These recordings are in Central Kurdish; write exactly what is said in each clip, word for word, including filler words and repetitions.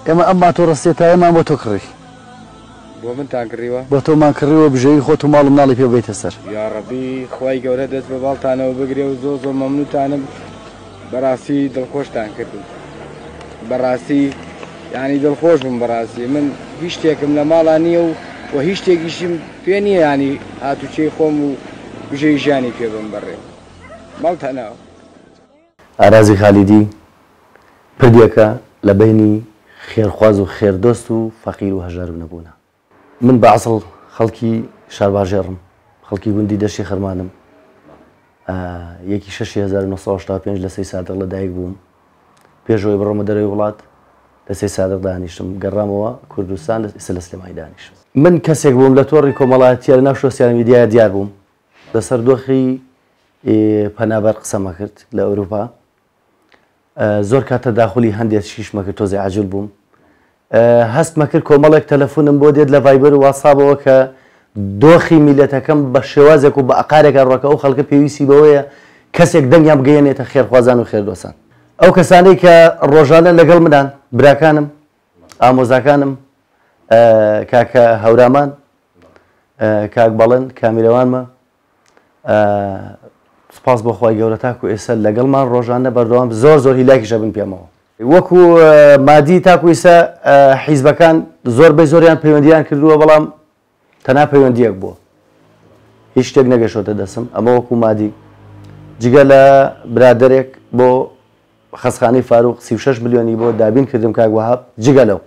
ئێمە ئەم ماتۆڕەستێتە ئێمان بۆ تۆ کڕی بۆ منتان کڕیوە بۆ تۆمان کڕیوە بژەوی خۆت و ماڵ و مناڵی پێ بێتە سەر یا ڕەبی خوای گەورە دەست بە باڵتانەوە بگرێ و زۆر زۆر مەمنونتانم بەڕاستی دڵخۆشتان کردن بەڕاستی یعنی دڵخۆش بووم بەڕاستی من هیچ شتێکم لە ماڵا نییە و و هیچ شتێکیشم پێ نییە ینی هاتوچەی خۆم و بژەی ژیانی پێ بم بەڕێ ماڵتانەوە ئارازی خالیدی پردیەکە لە بینی خێرخواز و خێردۆست و فەقیر و هەژار نەبوونە من بە عەسڵ خەڵکی شارباژێڕم خەڵکی گوندی دەشتی خەرمانم یەکی شەش هەزار و نۆ سەد و هەشتا و پێنج لە سەی سادق لەدایک بووم پێشەوەی بڕۆمە دەرەوەی وڵات لە سەی سادق دانیشتم گەڕامەوە کوردستان ئێستا لە سلێمانی دانیشتم من کەسێک بووم لە تۆڕی کۆمەڵایەتیە لە ناو سۆسیال میدیایە دیار بووم لەسەر دۆخی پەنابەر قسەمە کرد لە ئەوروپا زۆر کاتە داخلی هەندێک شیشمە کرد تۆزی عاجل بووم هەستمە کرد کۆمەڵێک تەلەفۆنم بۆ دێت لە ڤایبەر و واتسابەوە کە دۆخی میلەتەکەم بە شێوازێک و بە ئەقارێکە ڕۆکە ئەو خەڵکە پێویستی بەوەیە کەسێک دەنگیان بگەیەنێتە خێرخوازان و خێردۆسان ئەو کەسانەی کە ڕۆژانە لەگەڵ منان براکانم ئامۆزاکانم کاکە هەورامان کاک بەڵند کامیرەوانمە سپاس بۆ خۆی گەورە تاکو ئێستا لەگەڵمان ڕۆژانە بەردەوام زۆر زۆر هیلاکیشە بن پێمەوە وەکو مادی تاکو ئێستا حیزبەکان زۆربەی زۆریان پەیوەندیان کردووە بەڵام تەنها پەیوەندیەک بووە هیچ شتێک نەگەشتۆتە دەسم ئەمە وەکو مادی جگە لە برادێک بۆ خەسخانەی فاروق سی و شەش ملیۆنی بۆ دابین کردم کاک وەهاب جگە لەو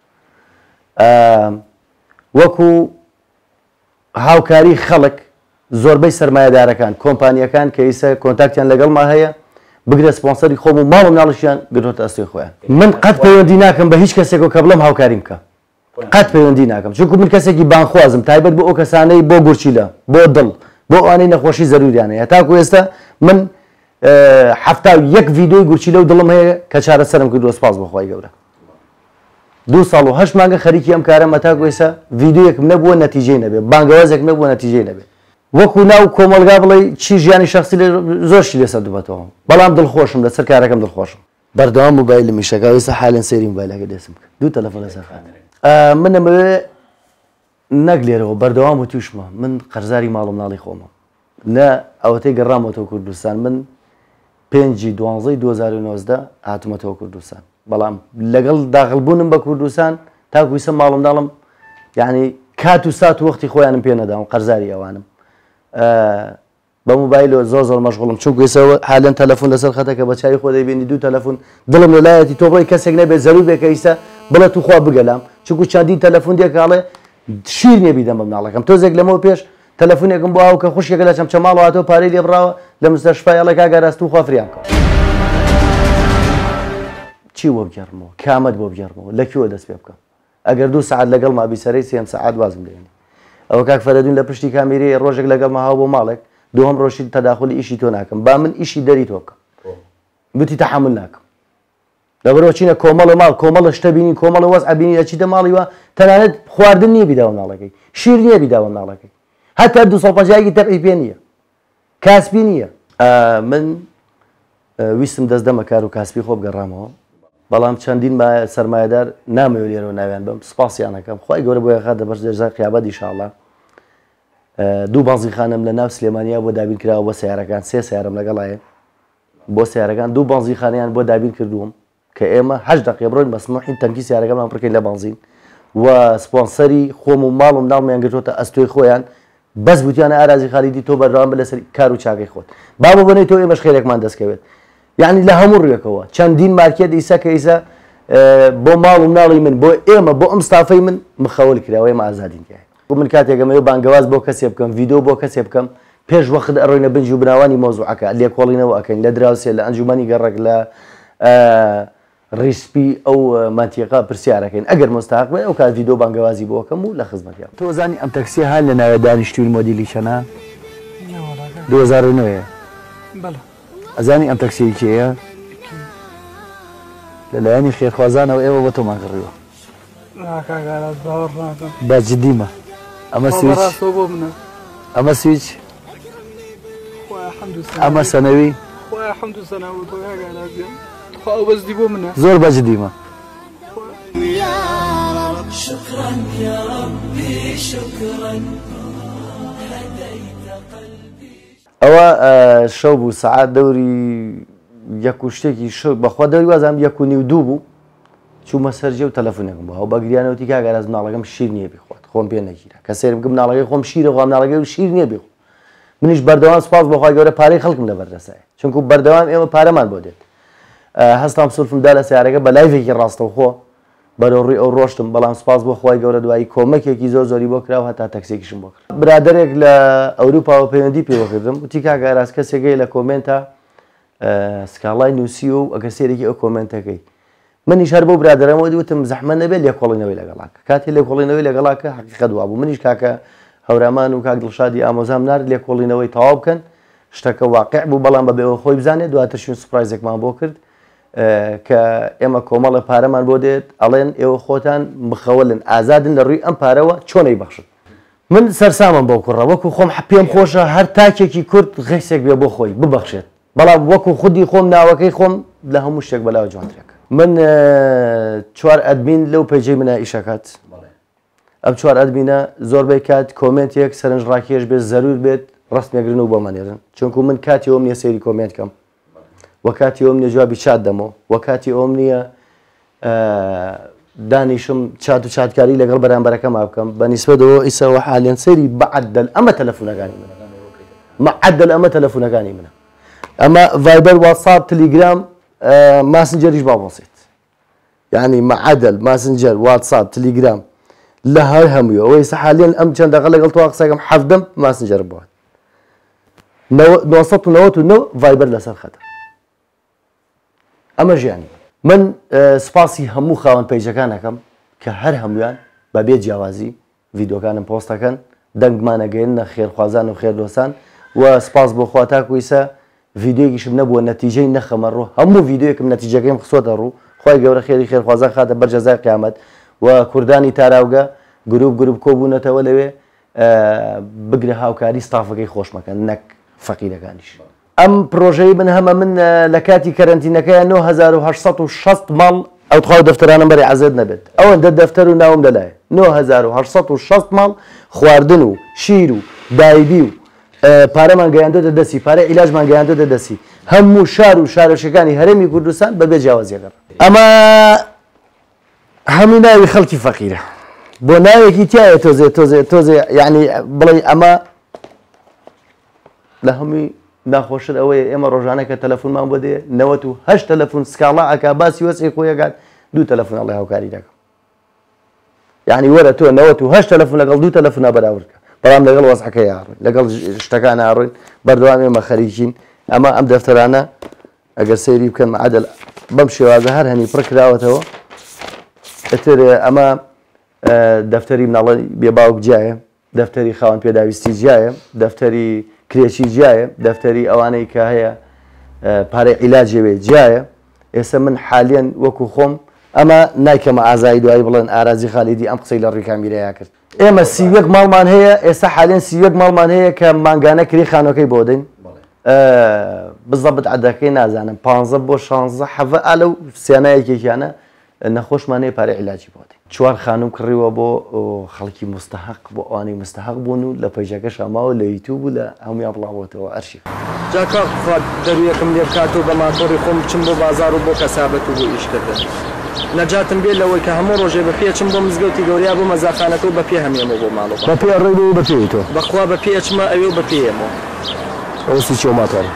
وەکو هاوکاری خەڵک زۆربەی سەرمایەدارەکان کۆمپانیەکان کە ئێستا کۆنتاکتیان لەگەڵمان هەیە بگرە سپۆنسەری خۆم و ماڵ و مناڵیشیان گرۆتە ئەستۆی خۆیان من قەت پەیوەندی ناکەم بە هیچ کەسێک کە بڵێم هاوکاریم بکە قەت پەیوەندی ناکەم چونکو من کەسێکی بانخوازم تایبەت بۆ ئەو کەسانەی بۆ گورچیلە بۆ دڵ بۆ ئەوانەی نەخۆشی زەروریانەیە تاکو ئێستا من هەفتا و یەک ڤیدۆی گورچیلە و دڵم هەیە کە چارەسەرم کردووە سپاس بەخوای گەورە دوو ساڵ و هەشت مانگە خەریکی ئەم کارەمە تاکو ئێستا ڤیدۆیەکم نەبووە نەتیجەی نەبێ بانگەوازێک نەبووە نەتیجەی نەبێ وەکو ناو کۆمەلگا بڵێ چی ژیانی شخصی زۆرشی لێسەر دوبەتەوە بەڵام دڵخۆشم لەسەر کارەکەم دڵخۆشم بەردەوام موبایل میشەکە ئێستا حالێن سەیری موبایلەکە دەسم کرد دوو تەلەفۆن لەسەر خانە من ئەمەوێ نەک لێرەوە بەردەوام و تووشمە من قەرزاری ماڵ و مناڵی خۆمە لە ئەوەتەی گەڕامەوە کوردستان من پێنجی دوانزەی دوو هەزار و نۆزدە هاتوومەتەوە کوردستان بەڵام لەگەڵ داخڵبوونم بە کوردستان تاکو ئێستا ماڵ و منداڵم یعنی کات و سات و وەختی خۆیانم پێ نەداوم قەرزاری ئەوانم بە موبایل زۆر زۆر مەشغوڵم چونکو ئێستا حالەن تەلەفۆن لەسەر خەتەکە بە چاوی خۆ دەیبینی دوو تەلەفۆن دڵم لەلایەتی تۆ بڵێ کەسێک نەبێت زەرور بێت کە ئێستا بڵێت و خوا بگەلام چونکو چەندین تەلەفۆن دێکاڵێ شیر نێ بیدەم بە مناڵەکەم تۆزێک لەمەوە پێش تەلەفۆنێکم بۆ ئاو کە خوشکێکە لە چەم چەماڵەوە هاتەوە پارەی لێ بڕاوە لە مستەشفای ئەڵێ کاگە ڕاست و خوا فریام کە چی بۆ بگەڕمەوە کامەت بۆ بگەڕمەوە لەکوێوە دەست پێ بکەم ئەگەر دوو سەعات لەگەڵ ما بیسەرەی سێم سەعات وازم لێنی ئەوە کاک فەرەدوون لە پشتی کامیرەیە ڕۆژێک لەگەڵ ما هاو بۆ ماڵێک دووەم ڕۆژی تەداخلی ئیشی تۆ ناکەم با من ئیشی دەری تۆ بکەم گوتی تەحمل ناکەم لەبەرەوە چینە کۆمەڵە ماڵ کۆمەڵە شتە بینی کۆمەڵە وەزع بینی ئەچیتە ماڵی وە تەنانەت خواردن نییە بیداوە ماڵەکەی شیر نییە بیداوە ماڵەکەی هەتا دوو سەد و پەنجایەکی تەقی پێ نییە کاسبی نییە من ویستم دەست دەمە کار و کاسبی خۆ بگەڕامەوە بەڵام چەندین سەرمایەدار نامەوێت لێرەوە ناویان بم سپاسیانەکەم خی گەورە بۆ یەخات دەبەر دەرزای قیامەت ئینشاءڵڵا دوو بازیخانم لە ناو سلێمانیا بۆ دابین کراوە بۆ سیارەکان سێ سیارم لەگەڵایە بۆ سیارەکان دوو بازیخانیان بۆ دابین کردووم کە ئێمە هەشت دقیقە بڕۆین بەسموحین تەنکی سیارەکەمان پڕکەین لە بنزین و سپۆنسەری خۆم و ماڵ و منداڵمیان گرتوتە ئەستۆی خۆیان بەس گوتیانە ئارازی خالیدی تۆ بەردەوام بە لەسەر کار و چاکەی خۆت با بۆ بنەی تۆ ئێمەش خێرێکمان دەستکەوێت یعنی لە هەموو ڕوێکەوە چەندین مارکێت ئیسا کە ئیسا بۆ ماڵ و مناڵی من بۆ ئێمە بۆ ئەم ستافەی من مخەول کراوە ئێمە ئازادین کرد بۆ من کاتێکەمەوە بانگەواز بۆ کەسێ بکەم ڤیدۆ بۆ کەسێ بکەم پێش وەخت ئەڕۆینە بنج و بناوانی مۆزوعەکە لێکۆڵینەوە ئەەکەین لە دراوسێ لە ئەنجومەنی گەڕێک لە ڕیسپی ئەو مانتیقا پرسیارەکەین ئەگەر مستحق بێ ئەو کات ڤیدۆ بانگەوازی بۆ ئەەکەم و لە خزمەتیان تۆ زانی ئەم تەکسی هەر لە ناوێ دانیشتووی مۆدیلی چەنە دوو هەزار و نۆ ئەزانی ئەم تەکسی کێیە لەلایەنی خێرخوازانەوە ئێوە بۆ تۆمان کڕیوە با جدیمە ئەمە سویچ ئەمە سویچ ئەمە سەنەوی زۆر بەجدیمە شكرا يا ربي شكرا هديت قلبي. ئەوە شەو بوو سەعات دەوری یەک و شتێکی بەخوا دەوری وازام یەک و نیو دوو بوو چوومە سەرجێ و تەلەفۆنێکم بوو هەو بەگریانەوەتی کاگەراز مناڵەکەم شیر نییە بخوات خۆم پێ نەگیرە کە سێرم گم مناڵەکەی خۆم شیرە خۆم مناڵەکەی و شیر نییە بخۆ منیش بەردەوام سپاس بەخوای گەورە پارەی خەڵکم لە بەردەسایە چونکو بەردەوام ئێمە پارەمان بۆ دێت هەستام سولفمدا لە سیارەکە بە لایڤێکی ڕاستەوخۆ بەرەوڕی ئەو ڕۆشتم بەڵام سپاس بۆ خۆی گەورە دوایی کۆمەکێکی زۆر زۆری بۆ کراوە هەتا تەکسێکیشم بۆ کرد برادێک لە ئەوروپاوە پەیوەندی پێوەکردم وتی کاگەراز کەسێکەی لە کۆمنتە سکاڵای نووسی و ئەگە سێرێکی ئەو کۆمنتەکەی منیش هەر بۆ برادرەمەوە وتم زەحمە نەبێت لێکۆڵینەوەی لەگەڵاکە کاتی لێکۆڵینەوەی لەگەڵاکە حەقیقەت وا بوو منیش کاکە هەورامان و کاک دڵشادی ئامۆزام نار لێکۆڵینەوەی تەواو بکەن شتەکە واقع بوو بەڵام بەبێەوە خۆی بزانێت دواترشون سوپرایزێکمان بۆ کرد کە ئێمە کۆمەڵە پارەمان بۆ دێت ئەڵێن ئێوە خۆتان بخەوەلن ئازادن لە ڕووی ئەم پارەوە چۆنەی بەخشن من سەرسامم بۆ کوڕە وەکو خۆم پێم خۆشە هەر تاکێکی کورد غیسێک بێ بۆ خۆی ببەخشێت بەڵام وەکو خودی خۆم ناوەکەی خۆم لە هەموو شتێک بەلاوە جوانترێک من چوار ئەدمین لەو پێیجەی منە ئیشەکەات ئەم چوار ئەدمینە زۆربەی کات کۆمنتێک سەرنجڕاکێش بێت زەرور بێت ڕستمێگرن و بۆمانێرن چونکو من کاتی ئەوم نییە سەیری کۆمنت کەم وەکاتی ئەوم نیە جوابی چات دەمەوە وەکاتی ئەوم نییە دانیشم چات و چاتکاری لەگەڵ بەرامبەرەکەم بکەم بە نیسبەتەوە ئیسەوە حالێن سەیری بەعەدەل ئەمە تەلەفۆنەکانی منە مەعەدەل ئەمە تەلەفۆنەکانی منە ئەمە ڤایبەر واتساپ تەلیگرام ماسنجەریش با بەسێت یعنی مەعەدەل ماسنجەر واتساپ تەلیگرام لە هەر هەموویە ئەوەی ئێستا حالێن ئەم چەندەقە لەگەڵ تۆ قسەکەم حەفدەم ماسنجەر بووە نۆ سەد و نەوەت و نۆ ڤایبەر لەسەر خەتە ئەمە ژیانی من سپاسی هەموو خاوەن پەیجەکان ئەەکەم کە هەر هەمویان بە بێ جیاوازی ڤیدۆکانم پۆستەکەن دەنگمانەگەێنە خێرخوازان و خێردۆسان و سپاس بۆ خوا تاکویسە ڤیددیۆیەکیشم نەبووە نەتیجەی نەخەمە ڕوو هەموو ڤیددیۆیەکم نەتیجەکەیم خسۆتە ڕوو خی گەورە خێری خێرخوازان خاتە بەرجەزای قیامەت و کوردانی تاراوگە گروپ گروپ کۆبوونەتەوە لەوێ بگرە هاوکاری ستافەکەی خۆشمەکەن نەک فەقیرەکانیش ئەم پرۆژەی من هەمە من لە کاتی کەرنتینەکەیان نۆ هەزار و هەشت و شەست ماڵ ئەو تخوا دەفتەرانم بەری عەزت نەبێت ئەوەندە دەفتەر و ناوم لەلایە نۆ هەزار و هەشت و شەست ماڵ خواردن و شیر و دایبی و پارەمان گەیاندۆتە دەستی پارە عیلاجمان گەیاندۆتە دەستی هەموو شار و شارۆچەکانی هەرێمی کوردستان بەبێ جیاوازیەکە ئەمە هەموو ناوی خەڵکی فەقیرە بۆ ناوێکی تایە تۆزێ تۆزێ تۆزێ یعنی بڵێ ئەمە لە هەمووی ناخۆشر ئەوەیە ئێمە ڕۆژانە کە تەلەفۆنمان بۆ دێ نەوەت و هەشت تەلەفۆن سکاڵا ئەکا باسی وەسی خۆیەکات دوو تەلەفۆن ئەڵێ هاوکاری دەکەم یعنی وەرە تۆ نەوەت و هەشت تەلەفۆن لەگەڵ دوو تەلەفۆنا بەراوردکە بەڵام لەگەڵ وەزعەکە یاڕۆین لەگەڵ شتەکان ئاڕۆین بەردەوام ئێمە خەریکین ئەمە ئەم دەفتەرانە ئەگەر سەیری بکەن عەدەل بەم شێوازە هەر هەنی پڕ کراوەتەوە ئەتر ئەمە دەفتەری مناڵی بێباوک جایە دەفتەری خاوەن پێداویستی جایە دەفتەری کرێکی جایە دەفتەری ئەوانەی کە هەیە پارەی عیلاجێوێ جایە ئێستا من حالیان وەکو خۆم ئەمە نایکەمە ئازایی دوایی بڵێن ئارازی خالیدی ئەم قسەی لە ڕووی کامیرەیە کرد ئێمە سیوەک ماڵمان هەیە ئێستا حالیان سیوەک ماڵمان هەیە کە مانگانە کری خانۆکەی بۆ دەین بزەبت عەدەکەی نازانم پانزە بۆ شانزە حەڤە ئالەو سیانایەکێکیانە نەخۆشمانەیە پارەی عیلاجی بۆ دەین چوار خانوم کڕیوە بۆ خەڵکی مستحق بۆ ئەوانەی مستحق بوون و لە پەیجەکە شاماوە لە یوتیوب و لە هەمویان بڵاوەتەوە ئەرشیف جا کاک فواد دەرویەکم لێ بکاتەوە بە ماتۆری خۆم بچم بۆ بازار و بۆ کەسابەت و بۆ ئیشکردن نەجاتم بێت لەوەی کە هەموو ڕۆژێ بە پێچم بۆ مزگەوتی گەوریا بۆ مەزاخانەکە و بە پێ هەمێمەوە بۆ ماڵەوە بە پێ ڕێ بە پێی تۆ بەخوا بە پێچمە ئەوێ و بە پێیەمەوە ئەو سی چۆ ماتۆری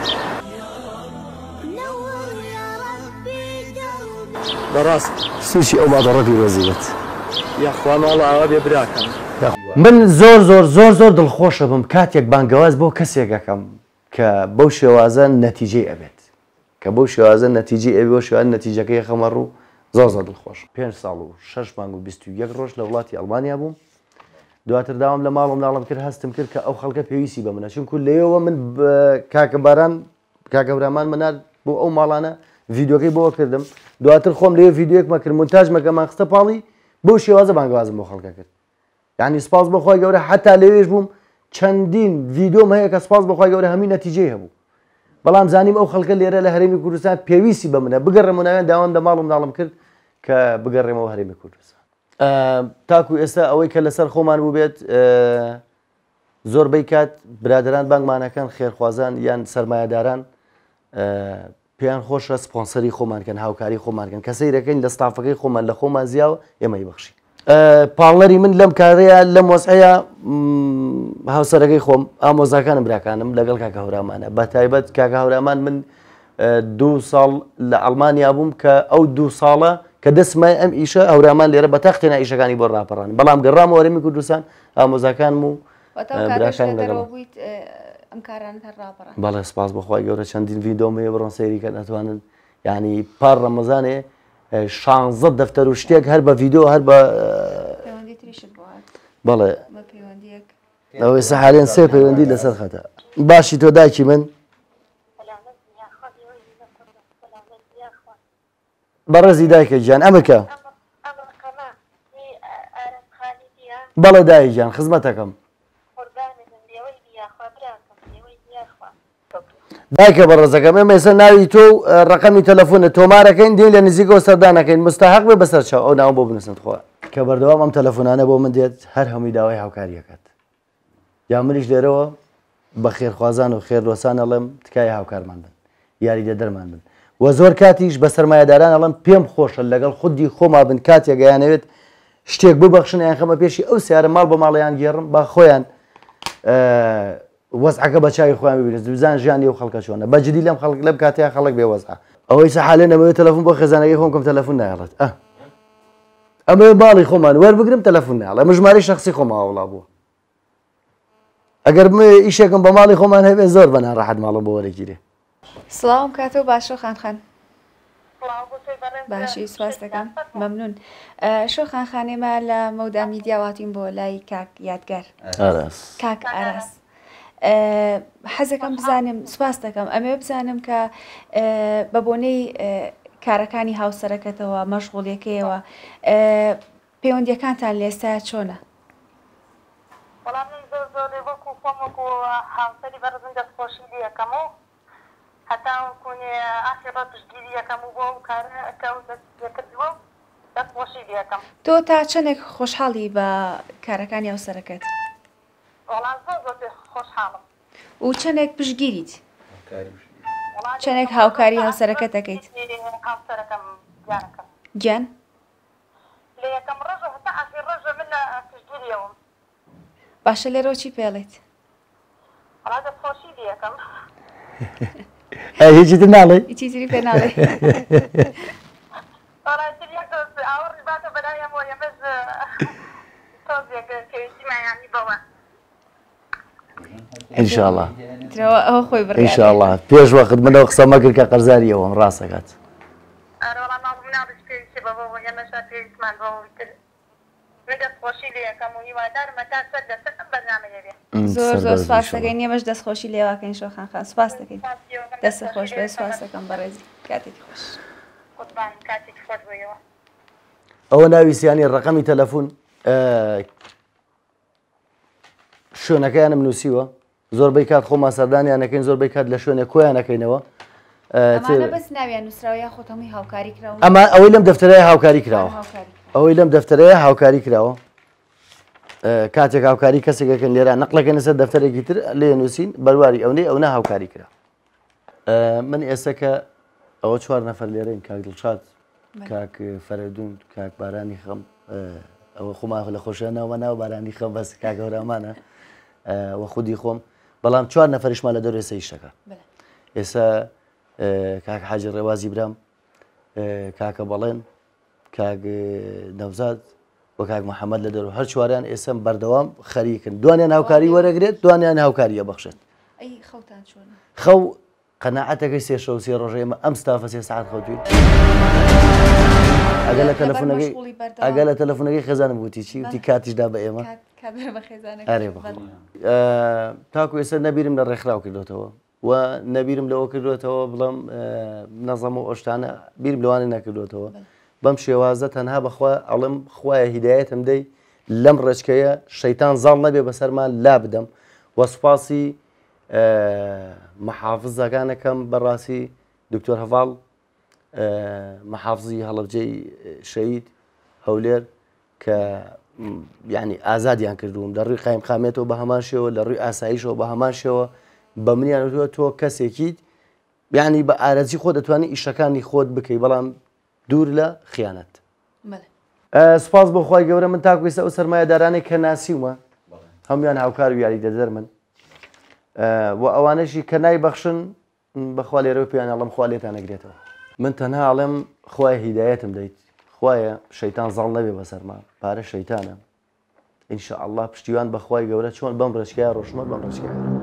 بەڕاست سوشی ئەو ماتۆڕەتی ڕێزیبێت یاخوا ماڵە ئاوا بێ براکەم من زۆر زۆر زۆر زۆر دڵخۆشە بم کاتێک بانگەواز بۆ کەسێکەکەم کە بەو شێوازە نەتیجەی ئەبێت کە بەو شێوازە نەتیجەی ئەوێ شێوان نەتیجەکەی خەمە ڕوو زۆر زۆر دڵخۆش پێنج ساڵ و شەش مانگ و بیست و یەک ڕۆژ لە وڵاتی ئەڵمانیا بووم دواتر داوام لە ماڵم ناڵم کرد هەستم کرد کە ئەو خەڵکە پێویستی بە منە چونکو لێەوە من کاکە باران کاکەبرامان منار بۆ ئەو ماڵانە ڤیددیۆکەی بۆ کردم دواتر خۆم لێ ڤیددیۆکمە کرد مونتاژمەکەمان خستە پاڵی بۆ شێوازە بانگوازم بۆ خەڵکە کرد یعنی سپاس بەخوای گەورە حتا لەوێش بووم چەندین ڤیددیۆم هەیە کە سپاس بەخوای گەورە هەمی نەتیجەی هەبوو بەڵام زانیم ئەو خەڵکە لێرە لە هەرێمی کوردستان پێویستی بە منە بگەڕێمە ناوێن داوام لە ماڵم ناڵم کرد کە بگەڕێمەوە هەرێمی کوردستان تاکو ئێستا ئەوەی کە لەسەر خۆمان بوو بێت زۆربەی کات برادران بانگمانەکان خێرخوازان یان سەرمایه‌داران پێیان خۆشە سپۆنسەری خۆمانکەن هاوکاری خۆمانکەن کە سەیرەکەین لە ستافەکەی خۆمان لە خۆمان زیاوە ئێمەی بەخشی پاڵەری من لەم کارەیە لەم وەسعەیە هاوسەرەکەی خۆم ئامۆزاکانم براکانم لەگەڵ کاکە هەورامانە بە تایبەت کاکە هەورامان من دوو ساڵ لە ئەڵمانیا بووم کە ئەو دوو ساڵە کە دەستمای ئەم ئیشە هەورامان لێرە بە تەختێنە ئیشەکانی بۆ ڕاپەڕان بەڵام گەڕامەوە وەرەمی کوردستان ئامۆزاکانم و براکان لەگەڵ ئەم کارانت هەر ڕاپەڕان بەڵێ سپاس بەخوای گەورە چەندین ڤیدۆم هەیە بڕۆن سەیریکە نەتوانن ینی پار ڕەمەزانێ شانزە دەفتەر و شتێک هەر بە ڤیدۆ هەر بە بەڵێ ئەوەی سەحالێن سێ پەیوەندی لەسەر خەتە باشی تۆ دایکی من بەڕێزی دایکە گیان ئەمەکە بەڵێ دایک گیان خزمەتەکەم دایکە بەڕێزەکەم ئێمە ئێستا ناوی تۆ و ڕقەمی تەلەفۆنە تۆمارەکەین دێن لە نزیکەوە سەردانەکەین مستحق بێ بەسەر چاو ئەو ناو بۆ بنووسن خۆ کە بەردەوام ئەم تەلەفۆنانە بۆ من دێت هەر هەمووی داوای هاوکاریەکەت یا منیش لێرەوە بە خێرخوازان و خێرلۆسان ئەڵێم تکایە هاوکارمان بن یاریدە دەرمان بن و زۆر کاتیش بە سەرمایەداران ئەڵێم پێم خۆشە لەگەڵ خودی خۆما بن کاتێک گەیانەوێت شتێک ببەخشن یان خەمە پێشی ئەو سیارە ماڵ بە ماڵیان گێڕم با خۆیان وەزعەکە بە چاوی خۆیان ببینێت بزان ژیانی ئەو خەڵکە چۆنە بەجددی لەم خەڵک لەم کاتەیە خەڵک بێ وەزع ئەوەی سەحالێ نەبوێت تەلەفۆن بۆ خێزانەکەی خۆم کەم تەلەفۆن نایەڵێت ئە ئەمە باڵی خۆمان وەربگرم تەلەفۆن نایڵێ ئەمە ژمارەی شەخسی خۆمەوە وڵا بووە ئەگەر ئیشێکم بە ماڵی خۆمان هەبێت زۆر بە ناڕەحەت ماڵم بۆ وەرەگیرێ سڵاوم کاتەوە باشۆ خانخان باشی سواز دەکەم مەمنون شۆ خانخانێمە لە مەودا میدیاواتیم بۆ لای کاک یادگار کاک ئاراس حەزەکەم بزانم سواز دەکەم ئەمێ بزانم کە بە بۆنەی کارەکانی هاوسەرەکەتەوە مەشغوڵیەکەیەوە پەیوەندیەکانتان لێستا چۆنە؟ وەڵام من زۆر زۆر وەکو خۆم وەکو هاوسەری بەڕزم دەستخۆشی لێەکەم و هەتا وەکوێ ئاخیڕە پشتگیری یەکەم و بۆ کارەکە و دەستکردووە دەستخۆشی لێەکەم. تۆ تا چەندێک خۆشحاڵی بە کارەکانی هاوسەرەکەت؟ وەڵام زۆر زۆر خۆشحاڵم. و چەندێک پشتگیریت؟ چەندێک هاوکاری هاوسەرەکەت دەکەیت؟ هاوسەرەکەم گیانەکەم. گیان؟ لە یەکەم ڕۆژە هەتا ئاخیر ڕۆژە من لە پشتگیریەوەم. باشە لێرەوە چی پێڵێت؟ وەڵا دەستخۆشی لێەکەم. هیچی تر ناڵێ؟ هیچی تری پێ ناڵێ. وەڵا تریەک ئاوەڕی باتە بەلایەمەوە ئێمەش تۆزێک پێویستیمانیانی بەوە. ئینشاءڵڵا ئەوە خۆی بڕێ ئینشاءڵڵا پێش وەخت منەوە قسە مەکرد کە قەرزاریەوەم ڕاستەکات. ئەرە وەڵام ماڵم ناڵش پێویستی بەوە ئێمەشا پێویستمان بەوەی تر. من دەستخۆشی لێەکەم و هیوادارم هەتا سەر دەسەر ئەم بەرنامەیە بێ. زۆر زۆر سپاس دەکەین ئێمەش دەستخۆشی لێواکەین شۆ خانخان سپاس دەکەین دەستە خۆش بێ سپاس دەکەم بەڕێزی کاتێکی خۆش. قوربان کاتێکی خۆش بێەوە. ئەوە ناوی سیانی ڕقەمی تەلەفۆن شوێنەکەیانم نووسیوە زۆربەی کات خۆمان سەردانیانەکەین زۆربەی کات لە شوێنێک کۆیانەکەینەوە. بەس ناویان نووسراوە یا خۆت هەمووی هاوکاری کراوە؟ ئەمە ئەوەی لەم دەفتەرەیە هاوکاری کراوە ئەوەی لەم دەفتەرەیە هاوکاری کراوە کاتێک هاوکاری کەسێکەکەن لێرە نەقلەکەن لەسەر دەفتەرێکی تر لێ نووسین بەرواری ئەوەی ئەوە هاوکاری کرا. من ئێستا کە ئەوە چوار نەفەر لێرەین کاک دڵشاد کاک فەرەدون کاک بارانی خەم ئەوە خۆما لە خۆشە ناوە ناو بارانی خەم بەس کاک هەورامانە وە خودی خۆم بەڵام چوار نەفەریشمان لە دەور ئێستا ئیشەکە. ئێستا کاک حاجی ڕێوازی برام کاکە بەڵێن کاک نەوزاد وە کاک محەممەد لە دەرەوە هەر چواریان ئێسم بەردەوام خەریکن دوانیان هاوکاری وەرەگرێت دوانیان هاوکاریە بەخشێت. خەو قەناعەتەکەی سێ شەو سێ ڕۆژێمە ئەم ستافە سێ ساعت خەوتوین ئەگە لە تەلەفۆنەکەی ئەگە لە تەلەفۆنەکەی خێزانم وتی چی وتی کاتیشدا بە ئێمە ئەرێ تاکو ئێستا نەبیرم لە ڕێکخراو کردوێتەوە و نەبیرم لەوە کردوێتەوە بڵم نەزەم و ئۆشتانە بیرم لەوانە نەکردوێتەوە. بەم شێوازە تەنها بەخوا ئەڵم خوایە هیدایەتم دەی لەم ڕێچکەیە شەیتان زاڵ نەبێ بەسەرمان لا بدەم وەسپاسی مەحافزەکانەکەم بەڕاستی دکتۆر هەڤاڵ مەحافزی هەڵەبجەی شەید هەولێر کە یعنی ئازادیان کردوون لە ڕووی قایم قامێتەوە بە هەمان شێوە لە ڕووی ئاساییشەوە بە هەمان شێوە بە منیان تۆ کەسێکیت یعنی بە ئارەزی خۆ دەتوانانی ئیشەکانی خۆت بکەی بەڵام دوور لە خیانەت. سپاس بۆ خۆی گەورە من تاکویستە ئەو سەرمایەدارانێک کە ناسیومە هەمویان هاوکار و یاری دەدەرمن و ئەوانەشی کە نایبەخشن بەخوا لێرەوە پێیان ئەڵم خوا لێتان نەگرێتەوە. من تەنها ئەڵێم خوای هیدایەتم دەیت خوایە شەیتان زەڵ نەبێ بەسەرمان پارە شەیتانە ئینشاء الله پشتیوان بەخوای گەورە چۆن بەم ڕێچکایە ڕۆژمە بەم ڕێچکایە.